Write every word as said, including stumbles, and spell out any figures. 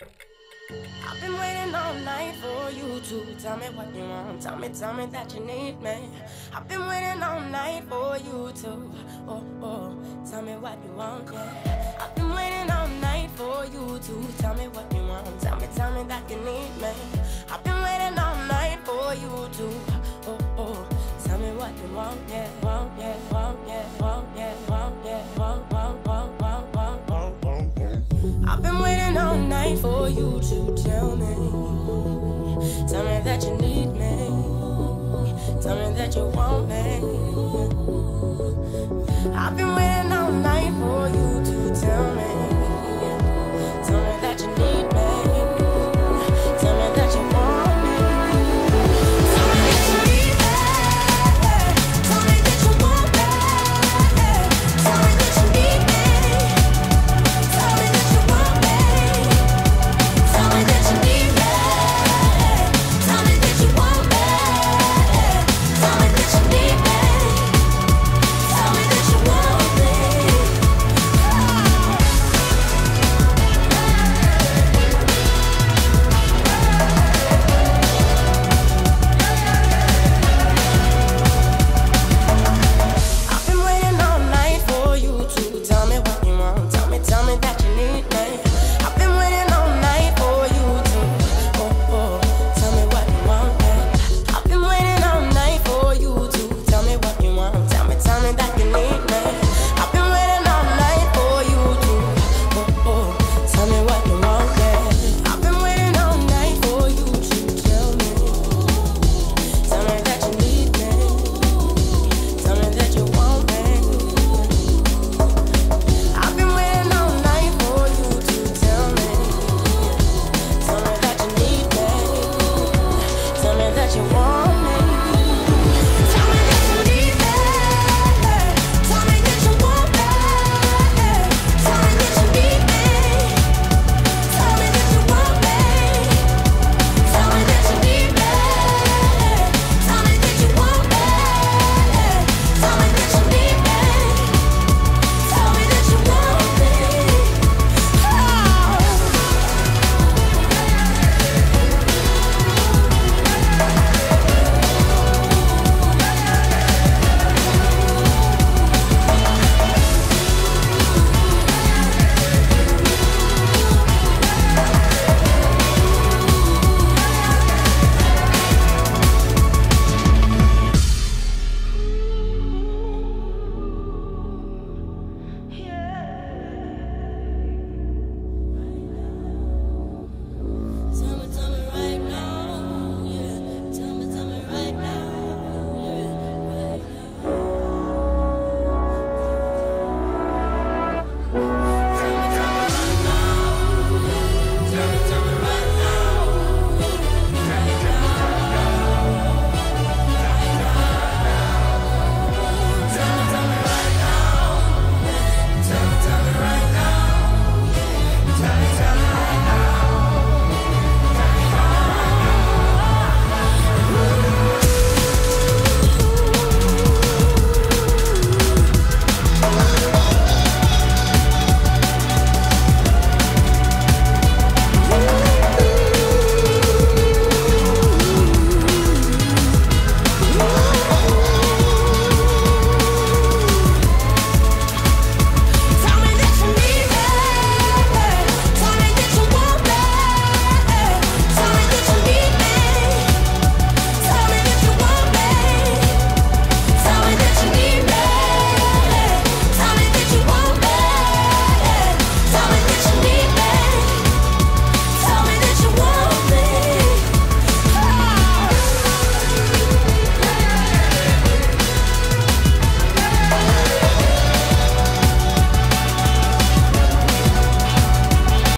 I've been waiting all night for you to tell me what you want. Tell me, tell me that you need me. I've been waiting all night for you to, oh, oh, tell me what you want, yeah. I've been waiting all night for you to tell me what you want. Tell me, tell me that you need me. I've been waiting all night for you to, oh, oh, tell me what you want, yeah, want, yeah, want, yeah, want, yeah, want, yeah, want, want, want, want, want, want, want, yeah. I've been waiting all night for you to tell me, tell me that you need me, tell me that you want me. I've been waiting all night for you to tell me, tell me that you need me, tell me that you want me. Tell me that you need me, tell me that you want me, tell me that you need me, tell me that you want me, tell me that you need me, tell me that you want me, tell me that you need me, tell me that you want me. I've been waiting all night for you to tell me what you want. Tell me, tell me that you need me. I've been waiting all night for you to, oh, oh, tell me what you want, yeah. I've been waiting all night for you to tell me what you want. Tell me, tell me that you need me. I've been waiting all night for you to, oh, oh, tell me what you want, yeah. I've been waiting all night for you to tell me, tell me that you need me, tell me that you want me. I've been waiting all night for you to tell me, tell me that you need me, tell me that you want